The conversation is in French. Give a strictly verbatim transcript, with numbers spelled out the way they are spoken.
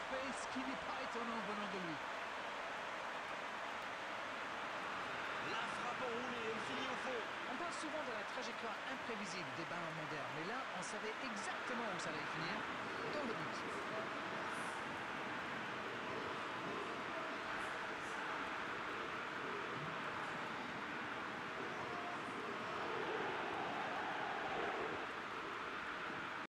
fait ce qui n'est pas étonnant venant de lui. La frappe enroulée, elle finit au fond. On parle souvent de la trajectoire imprévisible des ballons modernes, mais là, on savait exactement où ça allait finir, dans le but.